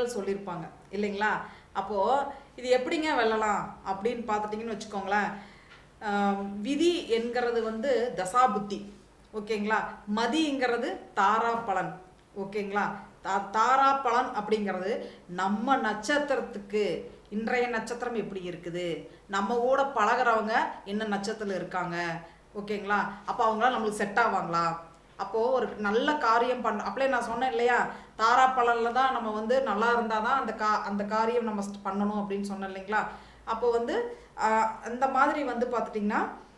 ஜோதிடர்கள் சொல்லியிருப்பாங்க இல்லைங்களா. அப்போது இது எப்படிங்க வெல்லலாம் அப்படின்னு பார்த்துட்டிங்கன்னு வச்சுக்கோங்களேன். விதி என்கிறது வந்து தசாபுத்தி, ஓகேங்களா. மதிங்கிறது தாரா பலன், ஓகேங்களா. தாரா பலன் அப்படிங்கிறது நம்ம நட்சத்திரத்துக்கு இன்றைய நட்சத்திரம் எப்படி இருக்குது, நம்ம கூட பழகிறவங்க என்ன நட்சத்திரத்தில் இருக்காங்க, ஓகேங்களா. அப்போ அவங்களாம் நம்மளுக்கு செட் ஆவாங்களா. அப்போது ஒரு நல்ல காரியம் அப்படியே நான் சொன்னேன் இல்லையா, தாரா பலனில் தான் நம்ம வந்து நல்லா இருந்தால் தான் அந்த காரியம் நம்ம பண்ணணும் அப்படின்னு சொன்னேன் இல்லைங்களா. அப்போ வந்து அந்த மாதிரி வந்து பார்த்துட்டிங்கன்னா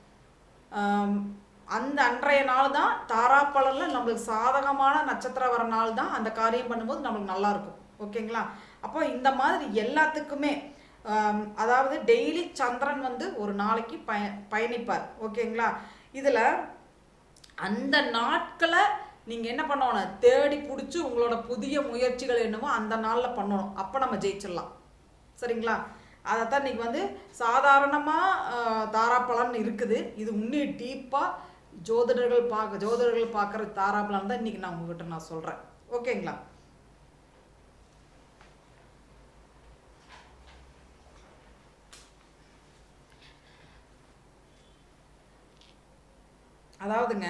அந்த அன்றைய நாள் தான் தாரா பலனில் நம்மளுக்கு சாதகமான நட்சத்திரம் வர நாள் தான் அந்த காரியம் பண்ணும்போது நம்மளுக்கு நல்லாயிருக்கும், ஓகேங்களா. அப்போ இந்த மாதிரி எல்லாத்துக்குமே அதாவது டெய்லி சந்திரன் வந்து ஒரு நாளைக்கு பயணிப்பார், ஓகேங்களா. இதில் அந்த நாட்களை நீங்கள் என்ன பண்ணணும், தேடி பிடிச்சி உங்களோட புதிய முயற்சிகள் என்னமோ அந்த நாளில் பண்ணணும். அப்போ நம்ம ஜெயிச்சிடலாம், சரிங்களா. அதைத்தான் இன்றைக்கி வந்து சாதாரணமாக தாராப்பலன் இருக்குது. இது இன்னும் டீப்பாக ஜோதிடர்கள் பார்க்குற தாராப்பலன் தான் இன்றைக்கி நான் உங்ககிட்ட நான் சொல்கிறேன், ஓகேங்களா. அதாவதுங்க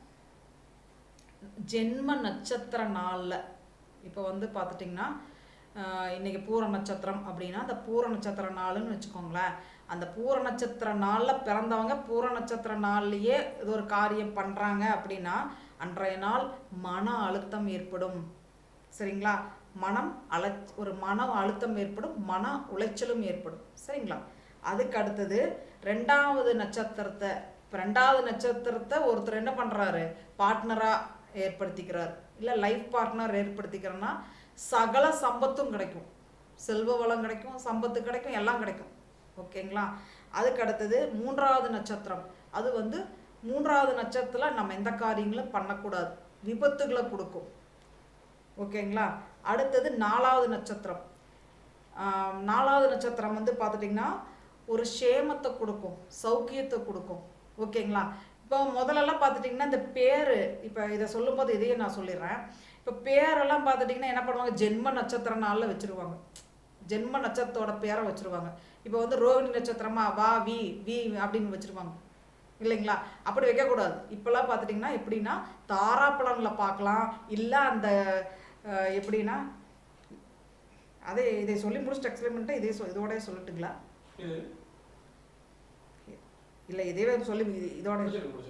ஜென்ம நட்சத்திர நாளில் இப்போ வந்து பார்த்துட்டிங்கன்னா இன்றைக்கி பூர நட்சத்திரம் அப்படின்னா அந்த பூர நட்சத்திர நாளுன்னு வச்சுக்கோங்களேன். அந்த பூர நட்சத்திர நாளில் பிறந்தவங்க பூர நட்சத்திர நாள்லேயே இது ஒரு காரியம் பண்ணுறாங்க அப்படின்னா அன்றைய நாள் மன அழுத்தம் ஏற்படும், சரிங்களா. ஒரு மன அழுத்தம் ஏற்படும், மன உளைச்சலும் ஏற்படும், சரிங்களா. அதுக்கு அடுத்தது ரெண்டாவது நட்சத்திரத்தை ஒருத்தர் என்ன பண்ணுறாரு, பார்ட்னராக ஏற்படுத்திக்கிறார், இல்லை லைஃப் பார்ட்னர் ஏற்படுத்திக்கிறோன்னா சகல சம்பத்தும் கிடைக்கும், செல்வ வளம் கிடைக்கும், சம்பத்து கிடைக்கும், எல்லாம் கிடைக்கும், ஓகேங்களா. அதுக்கு அடுத்தது மூன்றாவது நட்சத்திரம். அது வந்து மூன்றாவது நட்சத்திரத்தில் நம்ம எந்த காரியங்களும் பண்ணக்கூடாது, விபத்துகளை கொடுக்கும், ஓகேங்களா. அடுத்தது நாலாவது நட்சத்திரம். நாலாவது நட்சத்திரம் வந்து பார்த்துட்டிங்கன்னா ஒரு சேமத்தை கொடுக்கும், சௌக்கியத்தை கொடுக்கும், ஓகேங்களா. இப்போ முதல்லலாம் பார்த்துட்டிங்கன்னா இந்த பேர், இப்போ இதை சொல்லும்போது இதையே நான் சொல்லிடுறேன். இப்போ பேரெல்லாம் பார்த்துட்டிங்கன்னா என்ன பண்ணுவாங்க, ஜென்ம நட்சத்திர நாளில் வச்சுருவாங்க, ஜென்ம நட்சத்திரத்தோட பேரை வச்சுருவாங்க. இப்போ வந்து ரோகிணி நட்சத்திரமா வா வி அப்படின்னு வச்சுருவாங்க இல்லைங்களா. அப்படி வைக்கக்கூடாது. இப்போல்லாம் பார்த்துட்டிங்கன்னா எப்படின்னா தாராப்பலனில் பார்க்கலாம், இல்லை அந்த எப்படின்னா அதே இதை சொல்லி முடிச்சுட்டு எக்ஸ்பிளைன் பண்ணிட்டு இதோட சொல்லட்டுங்களா, இல்லை இதே சொல்லி இதோட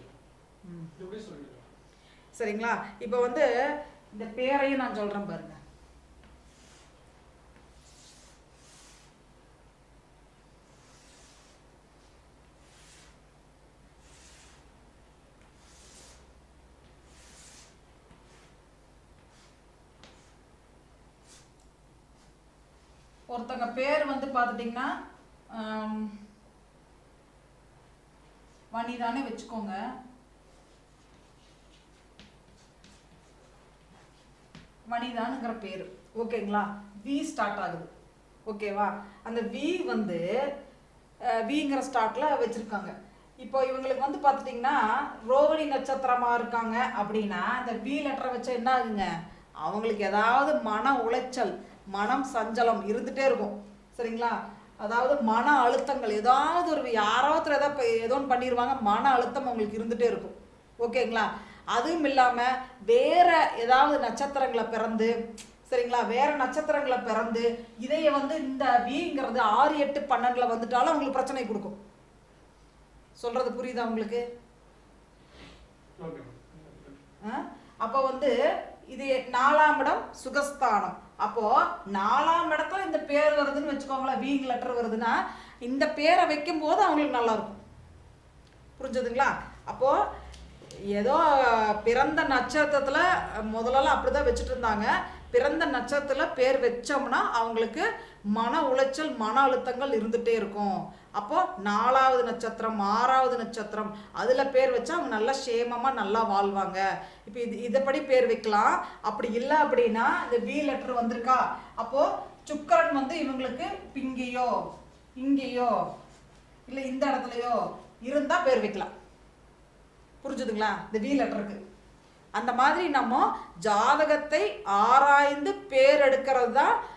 சரிங்களா. இப்போ வந்து இந்த பேரையும் நான் சொல்கிறேன் பாருங்க. ஒருத்தங்க பேர் வந்து பார்த்துட்டிங்கன்னா வனிதானே வச்சுக்கோங்க. வனிதானுங்கிற பேர், ஓகேங்களா. வி ஸ்டார்ட் ஆகுது, ஓகேவா. அந்த வி வந்து விங்கிற ஸ்டார்ட்ல வச்சிருக்காங்க. இப்போ இவங்களுக்கு வந்து பார்த்துட்டிங்கன்னா ரோகிணி நட்சத்திரமாக இருக்காங்க அப்படின்னா இந்த வி லெட்டரை வச்சா என்ன ஆகுங்க, அவங்களுக்கு ஏதாவது மன உளைச்சல், மனம் சஞ்சலம் இருந்துகிட்டே இருக்கும், சரிங்களா. அதாவது மன அழுத்தங்கள் ஏதாவது ஒரு யாராவது ஏதோ ஒன்று பண்ணிடுவாங்க, மன அழுத்தம் அவங்களுக்கு இருந்துகிட்டே இருக்கும், ஓகேங்களா. அதுவும் இல்லாமல் வேற ஏதாவது நட்சத்திரங்களை பிறந்து, சரிங்களா, வேற நட்சத்திரங்களை பிறந்து இதைய வந்து இந்த விங்கிறது 6, 8, 12 வந்துட்டாலும் அவங்களுக்கு பிரச்சனை கொடுக்கும். சொல்றது புரியுதா உங்களுக்கு? அப்போ வந்து இது 4ஆம் இடம் சுகஸ்தானம். அப்போ 4ஆம் இடத்துல இந்த பேர் வருதுன்னு வச்சுக்கோங்களேன், வீங் லெட்டர் வருதுன்னா இந்த பேரை வைக்கும் போது அவங்களுக்கு நல்லா இருக்கும், புரிஞ்சதுங்களா. அப்போ ஏதோ பிறந்த நட்சத்திரத்துல முதல்ல அப்படிதான் வச்சுட்டு இருந்தாங்க. பிறந்த நட்சத்திரத்தில் பேர் வச்சோம்னா அவங்களுக்கு மன உளைச்சல், மன அழுத்தங்கள் இருந்துகிட்டே இருக்கும். அப்போ 4ஆவது நட்சத்திரம், 6ஆவது நட்சத்திரம் அதில் பேர் வச்சா அவங்க நல்லா சேமமாக நல்லா வாழ்வாங்க. இப்போ இதைப்படி பேர் வைக்கலாம். அப்படி இல்லை அப்படின்னா இந்த வி லெட்டர் வந்திருக்கா, அப்போது சுக்கரன் வந்து இவங்களுக்கு இங்கேயோ இங்கேயோ இல்லை இந்த இடத்துலையோ இருந்தால் பேர் வைக்கலாம், புரிஞ்சுதுங்களா. இந்த வி லெட்டருக்கு அந்த மாதிரி நம்ம ஜாதகத்தை ஆராய்ந்து பேர் எடுக்கிறது தான்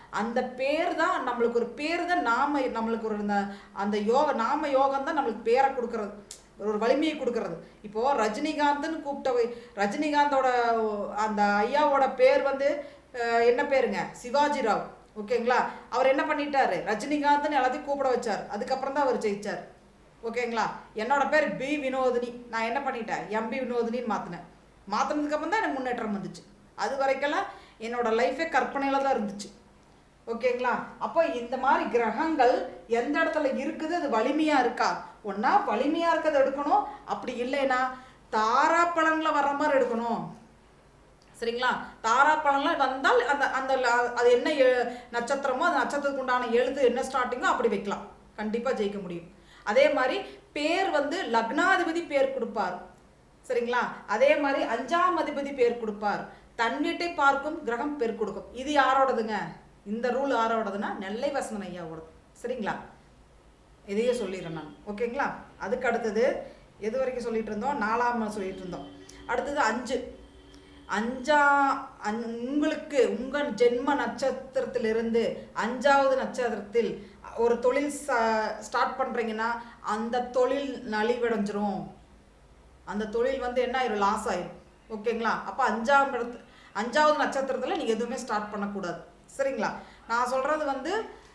அந்த பேர் தான் நம்மளுக்கு ஒரு பேர் தான் நம்மளுக்கு ஒரு அந்த நாம யோகம் தான் நம்மளுக்கு பேரை கொடுக்கறது, ஒரு வலிமையை கொடுக்கறது. இப்போ ரஜினிகாந்த்னு ரஜினிகாந்தோட அந்த ஐயாவோட பேர் வந்து என்ன பேருங்க? சிவாஜி ராவ். ஓகேங்களா? அவர் என்ன பண்ணிட்டாரு? ரஜினிகாந்த்னு எல்லாத்தையும் கூப்பிட வச்சார். அதுக்கப்புறம் தான் அவர் ஜெயிச்சார். ஓகேங்களா? என்னோட பேர் பி வினோதினி, நான் என்ன பண்ணிட்டேன்? எம்பி வினோதினின்னு மாற்றினதுக்கு அப்புறம் தான் எனக்கு முன்னேற்றம் வந்துச்சு. அது வரைக்கெல்லாம் என்னோட லைஃபே கற்பனையில தான் இருந்துச்சு. ஓகேங்களா? அப்போ இந்த மாதிரி கிரகங்கள் எந்த இடத்துல இருக்குது, அது வலிமையா இருக்கா? ஒன்னா வலிமையா இருக்கிறத எடுக்கணும், அப்படி இல்லைன்னா தாரா பழங்களை வர்ற மாதிரி எடுக்கணும். சரிங்களா? தாரா பழம்லாம் வந்தால் அந்த அந்த அது என்ன நட்சத்திரமோ அந்த நட்சத்திரத்துக்கு உண்டான எழுத்து என்ன ஸ்டார்டிங்கோ அப்படி வைக்கலாம், கண்டிப்பா ஜெயிக்க முடியும். அதே மாதிரி பேர் வந்து லக்னாதிபதி பேர் கொடுப்பார். சரிங்களா? அதே மாதிரி 5ஆம் அதிபதி பேர் கொடுப்பார். தன் வீட்டை பார்க்கும் கிரகம் பேர் கொடுக்கும். இது யாரோடதுங்க? இந்த ரூல் யாரோடதுன்னா நெல்லை வசந்தன் ஐயாவோடது. சரிங்களா? இதையே சொல்லிடுறேன் நான். ஓகேங்களா? அதுக்கு அடுத்தது எது வரைக்கும் சொல்லிட்டு இருந்தோம்? 4ஆம் சொல்லிட்டு இருந்தோம். அடுத்தது 5. உங்களுக்கு உங்கள் ஜென்ம நட்சத்திரத்திலிருந்து 5ஆவது நட்சத்திரத்தில் ஒரு தொழில் ஸ்டார்ட் பண்றீங்கன்னா அந்த தொழில் நலிவடைஞ்சிரும். அந்த தொழில் வந்து என்ன ஆயிரும்? லாஸ் ஆயிரும். ஓகேங்களா? அப்போ 5ஆவது நட்சத்திரத்தில் நீங்கள் எதுவுமே ஸ்டார்ட் பண்ணக்கூடாது. சரிங்களா? நான் சொல்கிறது வந்து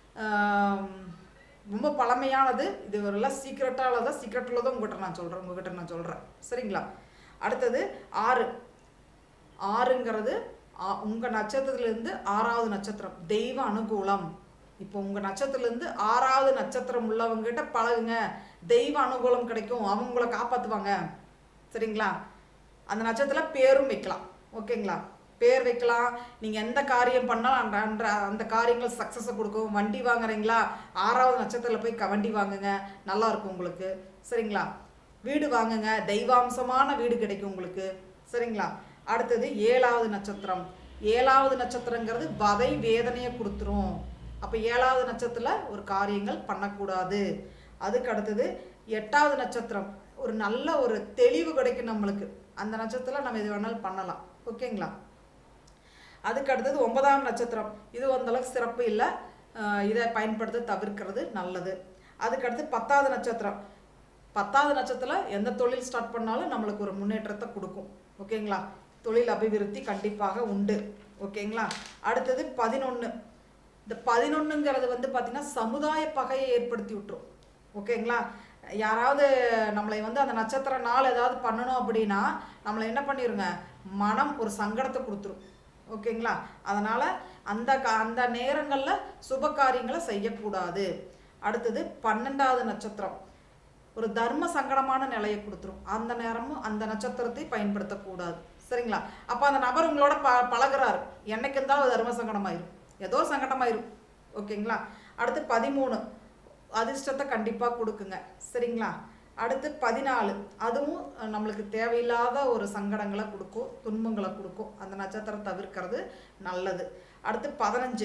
ரொம்ப பழமையானது. இது எல்லாம் சீக்ரெட்டில் தான் உங்ககிட்ட நான் சொல்கிறேன். சரிங்களா? அடுத்தது 6. 6ங்கிறது உங்கள் நட்சத்திரத்துலேருந்து 6ஆவது நட்சத்திரம் தெய்வ அனுகூலம். இப்போ உங்கள் நட்சத்திரத்துலேருந்து 6ஆவது நட்சத்திரம் உள்ளவங்ககிட்ட பழகுங்க, தெய்வ அனுகூலம் கிடைக்கும், அவங்கள காப்பாற்றுவாங்க. சரிங்களா? அந்த நட்சத்திரத்தில் பேரும் வைக்கலாம். ஓகேங்களா? பேர் வைக்கலாம். நீங்கள் எந்த காரியம் பண்ணாலும் அந்த காரியங்கள் சக்ஸஸை கொடுக்கும். வண்டி வாங்குறீங்களா? 6ஆவது நட்சத்திரத்தில் போய் வண்டி வாங்குங்க, நல்லா இருக்கும் உங்களுக்கு. சரிங்களா? வீடு வாங்குங்க, தெய்வாம்சமான வீடு கிடைக்கும் உங்களுக்கு. சரிங்களா? அடுத்தது 7ஆவது நட்சத்திரம். 7ஆவது நட்சத்திரங்கிறது வதை வேதனையை கொடுத்துரும். அப்போ 7ஆவது நட்சத்திரத்தில் ஒரு காரியங்கள் பண்ணக்கூடாது. அதுக்கு அடுத்தது 8ஆவது நட்சத்திரம். ஒரு நல்ல ஒரு தெளிவு கிடைக்கும் நம்மளுக்கு. அந்த நட்சத்திரத்தில் நம்ம எது வேணாலும் பண்ணலாம். ஓகேங்களா? அதுக்கு அடுத்தது 9ஆம் நட்சத்திரம். இது அந்தளவுக்கு சிறப்பு இல்லை, இதை பயன்படுத்த தவிர்க்கிறது நல்லது. அதுக்கு அடுத்து 10ஆவது நட்சத்திரம். 10ஆவது நட்சத்திரத்தில் எந்த தொழில் ஸ்டார்ட் பண்ணாலும் நம்மளுக்கு ஒரு முன்னேற்றத்தை கொடுக்கும். ஓகேங்களா? தொழில் அபிவிருத்தி கண்டிப்பாக உண்டு. ஓகேங்களா? அடுத்தது 11. இந்த 11ங்கிறது வந்து பார்த்தீங்கன்னா சமுதாய பகையை ஏற்படுத்தி விட்டுரும். ஓகேங்களா? யாராவது நம்மளை வந்து அந்த நட்சத்திர நாள் ஏதாவது பண்ணணும் அப்படின்னா நம்மளை என்ன பண்ணிடுங்க, மனம் ஒரு சங்கடத்தை கொடுத்துரும். ஓகேங்களா? அதனால் அந்த நேரங்களில் சுப காரியங்களை செய்யக்கூடாது. அடுத்தது 12ஆவது நட்சத்திரம். ஒரு தர்ம சங்கடமான நிலையை கொடுத்துரும். அந்த நேரமும் அந்த நட்சத்திரத்தை பயன்படுத்தக்கூடாது. சரிங்களா? அப்போ அந்த நபர் உங்களோட பழகுறாரு, என்னைக்கு இருந்தாலும் தர்ம சங்கடமாயிரும், ஏதோ சங்கடமாயிரும். ஓகேங்களா? அடுத்து 13. அதிர்ஷ்டத்தை கண்டிப்பாக கொடுக்குங்க. சரிங்களா? அடுத்து 14. அதுவும் நம்மளுக்கு தேவையில்லாத ஒரு சங்கடங்களை கொடுக்கும், துன்பங்களை கொடுக்கும். அந்த நட்சத்திரம் தவிர்க்கிறது நல்லது. அடுத்து 15.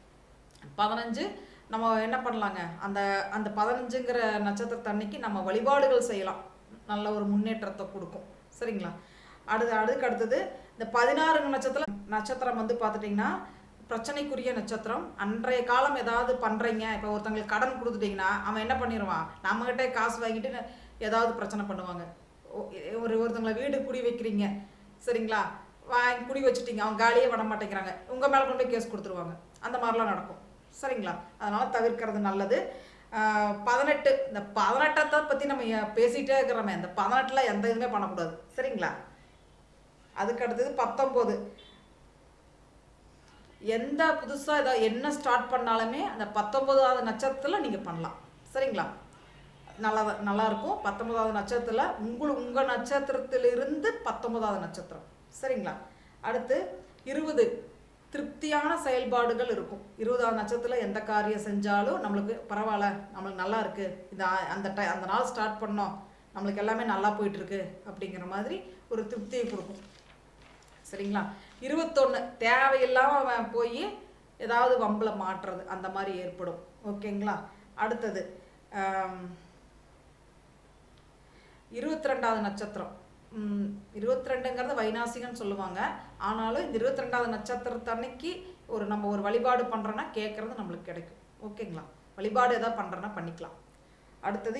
15 நம்ம என்ன பண்ணலாங்க, அந்த 15ங்கிற நட்சத்திரத்தன்னைக்கு நம்ம வழிபாடுகள் செய்யலாம், நல்ல ஒரு முன்னேற்றத்தை கொடுக்கும். சரிங்களா? அதுக்கு அடுத்தது இந்த 16 நட்சத்திரம் வந்து பார்த்துட்டிங்கன்னா பிரச்சனைக்குரிய நட்சத்திரம். அன்றைய காலம் ஏதாவது பண்ணுறீங்க, இப்போ ஒருத்தங்களுக்கு கடன் கொடுத்துட்டிங்கன்னா அவன் என்ன பண்ணிடுவான், நம்மகிட்டே காசு வாங்கிட்டு ஏதாவது பிரச்சனை பண்ணுவாங்க. ஒருத்தங்களை வீடு குடி வைக்கிறீங்க, சரிங்களா, வாங்கி குடி வச்சுட்டீங்க, அவங்க காலியே விட மாட்டேங்கிறாங்க, உங்கள் மேலே கொண்டு போய் கேஸ் கொடுத்துருவாங்க. அந்த மாதிரிலாம் நடக்கும். சரிங்களா? அதனால் தவிர்க்கிறது நல்லது. 18. இந்த 18 பற்றி நம்ம பேசிகிட்டே இருக்கிறோமே, இந்த 18ல் எந்த இதுவுமே பண்ணக்கூடாது. சரிங்களா? அதுக்கு அடுத்தது 19. எந்த புதுசாக ஏதாவது என்ன ஸ்டார்ட் பண்ணாலுமே அந்த 19ஆவது நட்சத்திரத்தில் நீங்கள் பண்ணலாம். சரிங்களா? நல்லா இருக்கும். 19ஆவது நட்சத்திரத்தில் உங்கள் நட்சத்திரத்திலிருந்து 19ஆவது நட்சத்திரம். சரிங்களா? அடுத்து 20. திருப்தியான செயல்பாடுகள் இருக்கும். 20ஆவது நட்சத்திரத்தில் எந்த காரியம் செஞ்சாலும் நம்மளுக்கு பரவாயில்ல, நம்மளுக்கு நல்லா இருக்குது, அந்த நாள் ஸ்டார்ட் பண்ணோம், நம்மளுக்கு எல்லாமே நல்லா போயிட்டுருக்கு அப்படிங்கிற மாதிரி ஒரு திருப்தியை கொடுக்கும். சரிங்களா? 21. தேவையில்லாமல் போய் ஏதாவது வம்பில் மாட்டுறது அந்த மாதிரி ஏற்படும். ஓகேங்களா? அடுத்தது 22ஆவது நட்சத்திரம். 22ங்கிறது வைநாசிகன்னு சொல்லுவாங்க. ஆனாலும் இந்த 22ஆவது நட்சத்திரத்தன்னைக்கு நம்ம ஒரு வழிபாடு பண்ணுறோன்னா கேட்குறது நம்மளுக்கு கிடைக்கும். ஓகேங்களா? வழிபாடு எதாவது பண்ணுறோன்னா பண்ணிக்கலாம். அடுத்தது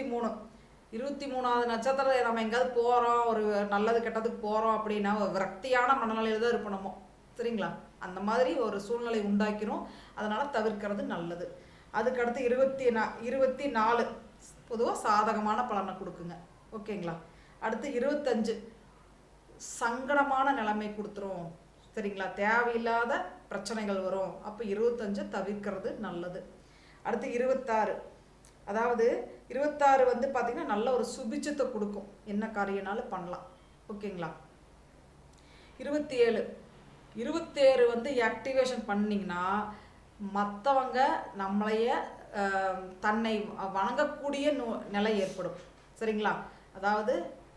23வது நட்சத்திரம் நம்ம எங்கேயாவது போகிறோம், ஒரு நல்லது கெட்டதுக்கு போகிறோம் அப்படின்னா விரக்தியான மனநிலையில் தான் இருப்போம் நம்ம. சரிங்களா? அந்த மாதிரி ஒரு சூழ்நிலை உண்டாக்கிரும். அதனால் தவிர்க்கிறது நல்லது. அதுக்கடுத்து 24 பொதுவாக சாதகமான பலனை கொடுக்குங்க. ஓகேங்களா? அடுத்து 25 சங்கடமான நிலைமை கொடுத்துரும். சரிங்களா? தேவையில்லாத பிரச்சனைகள் வரும். அப்போ 25 தவிர்க்கிறது நல்லது. அடுத்து 26 அதாவது 26 வந்து பார்த்திங்கன்னா நல்ல ஒரு சுபிச்சத்தை கொடுக்கும். என்ன காரியனாலும் பண்ணலாம். ஓகேங்களா? 27 வந்து ஆக்டிவேஷன் பண்ணிங்கன்னா மற்றவங்க நம்மளைய தன்னை வணங்கக்கூடிய நிலை ஏற்படும். சரிங்களா? அதாவது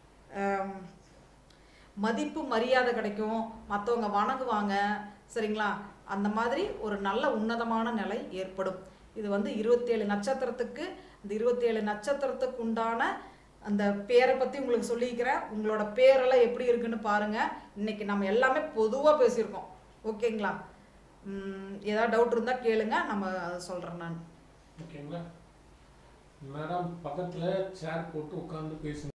மதிப்பு மரியாதை கிடைக்கும், மற்றவங்க வணங்குவாங்க. சரிங்களா? அந்த மாதிரி ஒரு நல்ல உன்னதமான நிலை ஏற்படும். இது வந்து 27 நட்சத்திரத்துக்கு, இந்த 27 நட்சத்திரத்துக்கு உண்டான அந்த பேரை பற்றி உங்களுக்கு சொல்லிக்கிறேன். உங்களோட பேரெல்லாம் எப்படி இருக்குன்னு பாருங்கள். இன்றைக்கி நம்ம எல்லாமே பொதுவாக பேசியிருக்கோம். ஓகேங்களா? ஏதாவது டவுட் இருந்தால் கேளுங்க, நம்ம அதை சொல்கிறேன் நான். ஓகேங்களா மேடம்? பக்கத்தில் சேர் போட்டு உட்காந்து பேசுங்க.